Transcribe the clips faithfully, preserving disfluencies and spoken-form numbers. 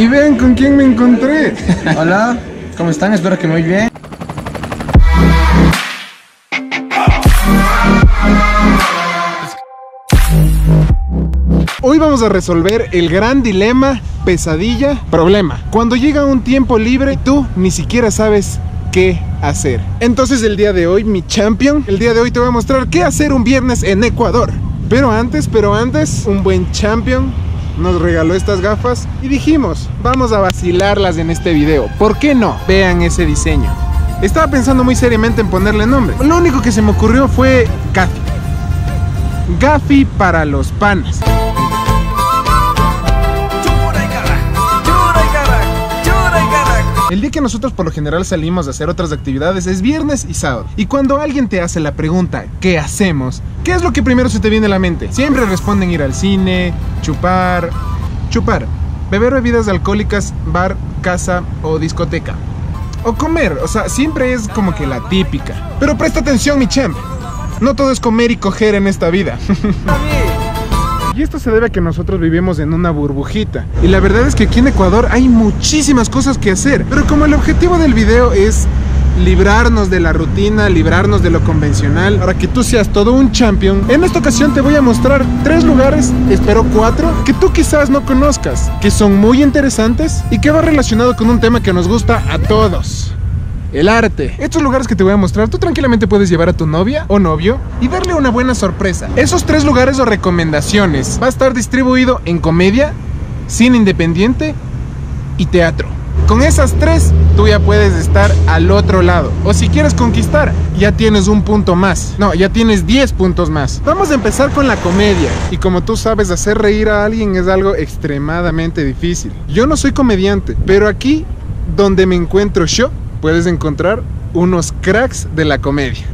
Y vean con quién me encontré. Hola, ¿cómo están? Espero que muy bien. Hoy vamos a resolver el gran dilema, pesadilla, problema. Cuando llega un tiempo libre y tú ni siquiera sabes qué hacer. Entonces el día de hoy, mi champion, el día de hoy te voy a mostrar qué hacer un viernes en Ecuador. Pero antes, pero antes, un buen champion nos regaló estas gafas y dijimos, vamos a vacilarlas en este video. ¿Por qué no? Vean ese diseño. Estaba pensando muy seriamente en ponerle nombre. Lo único que se me ocurrió fue Gafi. Gafi para los panas. El día que nosotros por lo general salimos a hacer otras actividades es viernes y sábado. Y cuando alguien te hace la pregunta, ¿qué hacemos? ¿Qué es lo que primero se te viene a la mente? Siempre responden ir al cine, chupar, chupar, beber bebidas alcohólicas, bar, casa o discoteca. O comer, o sea, siempre es como que la típica. Pero presta atención, mi champ. No todo es comer y coger en esta vida. Y esto se debe a que nosotros vivimos en una burbujita. Y la verdad es que aquí en Ecuador hay muchísimas cosas que hacer. Pero como el objetivo del video es librarnos de la rutina, librarnos de lo convencional, para que tú seas todo un champion, en esta ocasión te voy a mostrar tres lugares, espero cuatro, que tú quizás no conozcas, que son muy interesantes y que va relacionado con un tema que nos gusta a todos: el arte. Estos lugares que te voy a mostrar, tú tranquilamente puedes llevar a tu novia o novio y darle una buena sorpresa. Esos tres lugares o recomendaciones va a estar distribuido en comedia, cine independiente y teatro. Con esas tres, tú ya puedes estar al otro lado. O si quieres conquistar, ya tienes un punto más. No, ya tienes diez puntos más. Vamos a empezar con la comedia. Y como tú sabes, hacer reír a alguien es algo extremadamente difícil. Yo no soy comediante, pero aquí, donde me encuentro yo, puedes encontrar unos cracks de la comedia.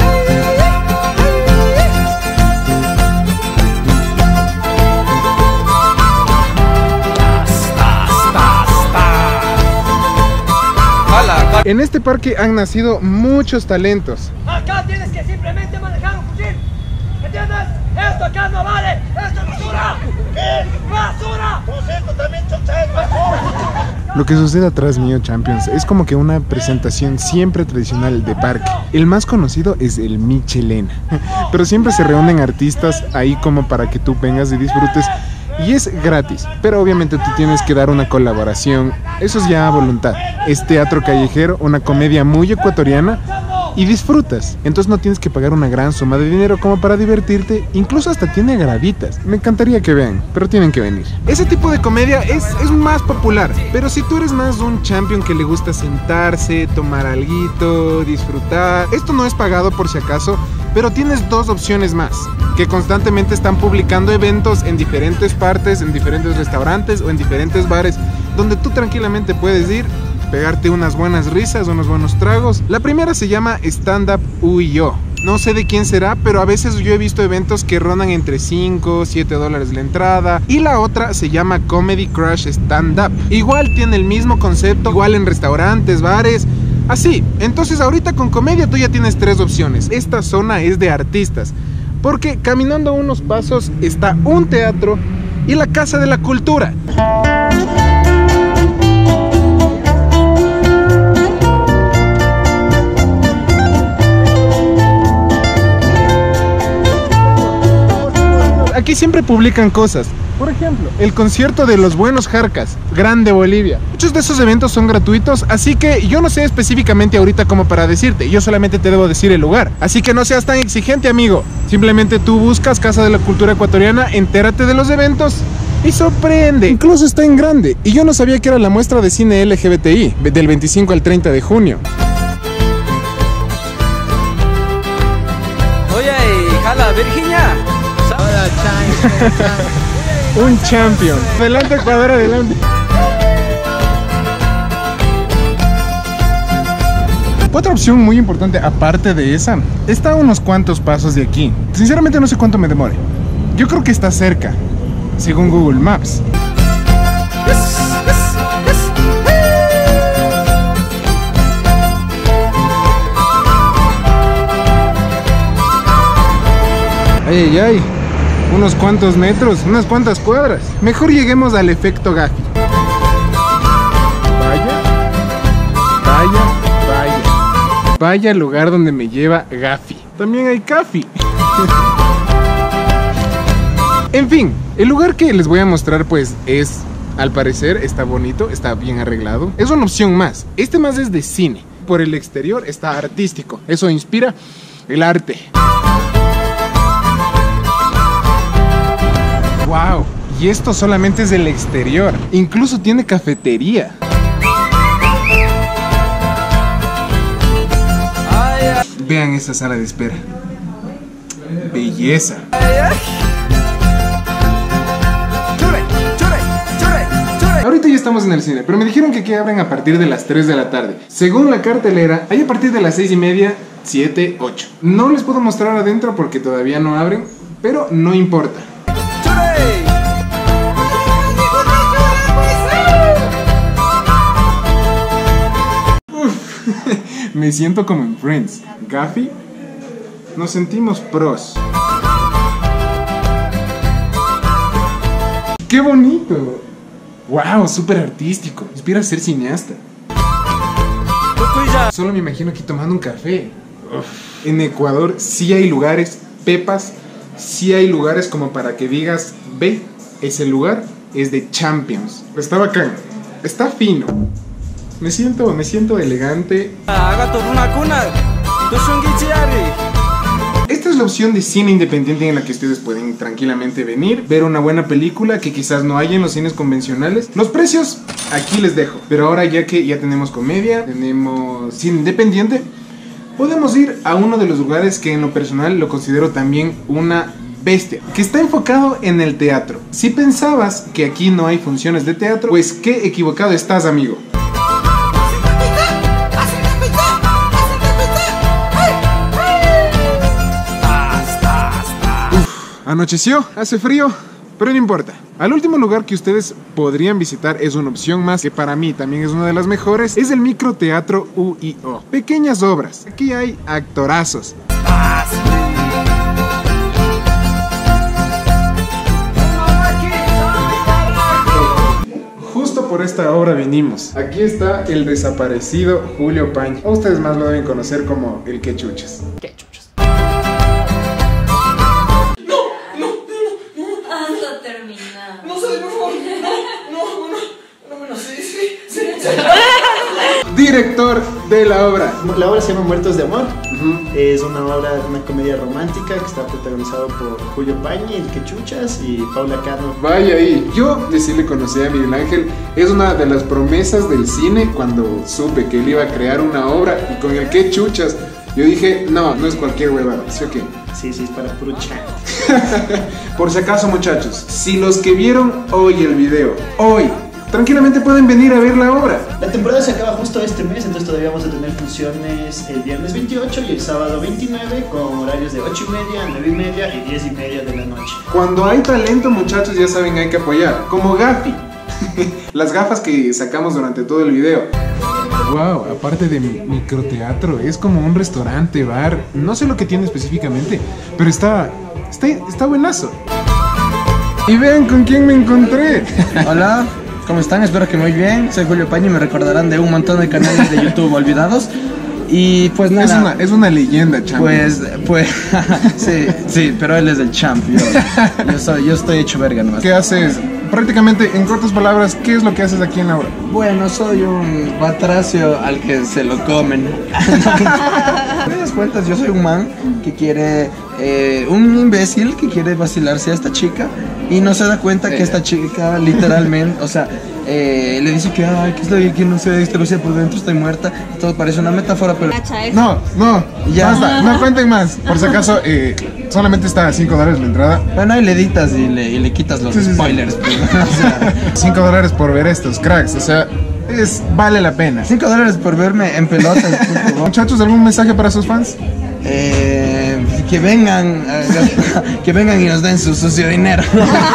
En este parque han nacido muchos talentos. Acá tienes que simplemente manejar un fusil. ¿Entiendes? Esto acá no vale. Esto es basura. ¿Qué? ¡Basura! Pues esto también chucha es basura. Lo que sucede atrás mío, Champions, es como que una presentación siempre tradicional de parque. El más conocido es el Michelena, pero siempre se reúnen artistas ahí como para que tú vengas y disfrutes. Y es gratis, pero obviamente tú tienes que dar una colaboración. Eso es ya a voluntad. Es teatro callejero, una comedia muy ecuatoriana, y disfrutas. Entonces no tienes que pagar una gran suma de dinero como para divertirte. Incluso hasta tiene gravitas. Me encantaría que vean, pero tienen que venir. Ese tipo de comedia es, es más popular. Pero si tú eres más un champion que le gusta sentarse, tomar alguito, disfrutar, esto no es pagado por si acaso, pero tienes dos opciones más, que constantemente están publicando eventos en diferentes partes, en diferentes restaurantes o en diferentes bares, donde tú tranquilamente puedes ir, pegarte unas buenas risas, unos buenos tragos. La primera se llama Stand Up U y Yo. No sé de quién será, pero a veces yo he visto eventos que rondan entre cinco, siete dólares la entrada. Y la otra se llama Comedy Crush Stand Up. Igual tiene el mismo concepto, igual en restaurantes, bares, así. Entonces ahorita con comedia tú ya tienes tres opciones. Esta zona es de artistas, porque caminando unos pasos está un teatro y la Casa de la Cultura. Aquí siempre publican cosas. Por ejemplo, el concierto de Los Buenos Jarcas, Grande Bolivia. Muchos de esos eventos son gratuitos, así que yo no sé específicamente ahorita cómo para decirte. Yo solamente te debo decir el lugar. Así que no seas tan exigente, amigo. Simplemente tú buscas Casa de la Cultura Ecuatoriana, entérate de los eventos y sorprende. Incluso está en grande. Y yo no sabía que era la muestra de cine L G B T I, del veinticinco al treinta de junio. Oye, jala, Virginia. Un champion. Adelante, Ecuador, adelante. Otra opción muy importante, aparte de esa, está a unos cuantos pasos de aquí. Sinceramente no sé cuánto me demore. Yo creo que está cerca, según Google Maps. Ay, ay, ay. Unos cuantos metros, unas cuantas cuadras. Mejor lleguemos al efecto Gafi. Vaya lugar donde me lleva Gafi. También hay Cafi. En fin, el lugar que les voy a mostrar pues es, al parecer, está bonito, está bien arreglado. Es una opción más. Este más es de cine. Por el exterior está artístico. Eso inspira el arte. Wow. Y esto solamente es del exterior. Incluso tiene cafetería. Vean esta sala de espera. Belleza. Ahorita ya estamos en el cine, pero me dijeron que aquí abren a partir de las tres de la tarde. Según la cartelera, hay a partir de las seis y media, siete, ocho. No les puedo mostrar adentro porque todavía no abren, pero no importa. Uf, me siento como en Friends. Gafi, nos sentimos pros. ¡Qué bonito! ¡Wow! Súper artístico. Inspira a ser cineasta. Solo me imagino aquí tomando un café. Uf. En Ecuador sí hay lugares, pepas, sí hay lugares como para que digas, ve, ese lugar es de Champions. Está bacán, está fino. Me siento, me siento elegante. Esta es la opción de cine independiente en la que ustedes pueden tranquilamente venir, ver una buena película que quizás no haya en los cines convencionales. Los precios aquí les dejo, pero ahora ya que ya tenemos comedia, tenemos cine independiente, podemos ir a uno de los lugares que en lo personal lo considero también una bestia, que está enfocado en el teatro. Si pensabas que aquí no hay funciones de teatro, pues qué equivocado estás, amigo. Anocheció, hace frío, pero no importa. Al último lugar que ustedes podrían visitar es una opción más que para mí también es una de las mejores. Es el Microteatro U I O. Pequeñas obras. Aquí hay actorazos. Justo por esta obra vinimos. Aquí está el desaparecido Julio Pañi. O ustedes más lo deben conocer como el Quechuchas. Quechuchas. Director de la obra. La obra se llama Muertos de Amor. Uh-huh. Es una obra, una comedia romántica que está protagonizado por Julio Pañi, el Quechuchas y Paula Cano. Vaya ahí. Yo de sí le conocí a Miguel Ángel. Es una de las promesas del cine cuando supe que él iba a crear una obra y con el Quechuchas. Yo dije, no, no es cualquier huevada, ¿sí o qué? Sí, sí, es para puro chat. Por si acaso, muchachos, si los que vieron hoy el video, hoy, tranquilamente pueden venir a ver la obra. La temporada se acaba justo este mes, entonces todavía vamos a tener funciones el viernes veintiocho y el sábado veintinueve con horarios de ocho y media, nueve y media y diez y media de la noche. Cuando hay talento, muchachos, ya saben, hay que apoyar. Como Gafi. Las gafas que sacamos durante todo el video. Wow, aparte de microteatro, es como un restaurante, bar. No sé lo que tiene específicamente, pero está, está, está buenazo. Y vean con quién me encontré. Hola, ¿cómo están? Espero que muy bien. Soy Julio Pañi, me recordarán de un montón de canales de YouTube olvidados. Y pues nada. Es una, es una leyenda, champion. Pues, pues, sí, sí, pero él es el champion. Yo, soy, yo estoy hecho verga nomás. ¿Qué haces? Prácticamente, en cortas palabras, ¿qué es lo que haces aquí en la obra? Bueno, soy un batracio al que se lo comen. ¿Te das cuenta? Yo soy un man que quiere, eh, un imbécil que quiere vacilarse a esta chica y no se da cuenta que esta chica literalmente, o sea, eh, le dice que, ay, que estoy aquí, no sé, este Lucía por dentro estoy muerta y todo parece una metáfora, pero... No, no, ya basta, no cuenten más. Por si acaso, eh, solamente está a cinco dólares la entrada. Bueno, ahí le editas y le, y le quitas los sí, sí, spoilers. Sí. Pues, o sea, cinco dólares por ver estos cracks, o sea, es, vale la pena. cinco dólares por verme en pelotas. Muchachos, ¿algún mensaje para sus fans? Eh, que vengan, eh, que vengan y nos den su sucio dinero.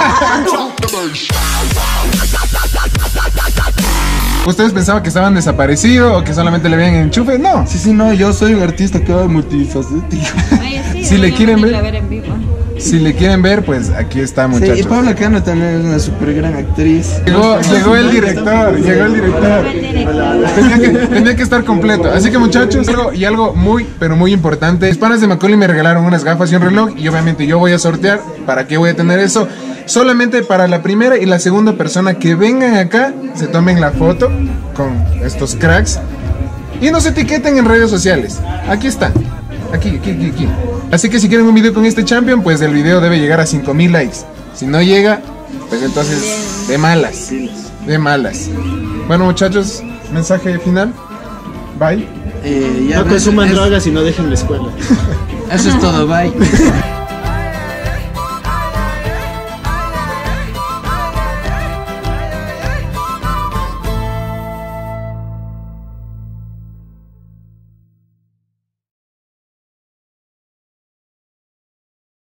¿Ustedes pensaban que estaban desaparecidos o que solamente le veían enchufe? No. Sí, sí, no, yo soy un artista que va multifacético. Ay, sí, si le quieren ver, ver en vivo. Si le quieren ver, pues aquí está, muchachos. Sí, y Paula Cano también es una súper gran actriz. Llegó, llegó el director, llegó el director. Tenía que, tenía que estar completo. Así que, muchachos, algo, y algo muy, pero muy importante. Mis panas de Macaulay me regalaron unas gafas y un reloj. Y obviamente yo voy a sortear. ¿Para qué voy a tener eso? Solamente para la primera y la segunda persona que vengan acá, se tomen la foto con estos cracks y nos etiqueten en redes sociales. Aquí están. Aquí, aquí, aquí, aquí. Así que si quieren un video con este champion, pues el video debe llegar a cinco mil likes. Si no llega, pues entonces de malas. De malas. Bueno, muchachos, mensaje final. Bye. Eh, ya No ves, consuman es- drogas y no dejen la escuela. Eso es todo, bye.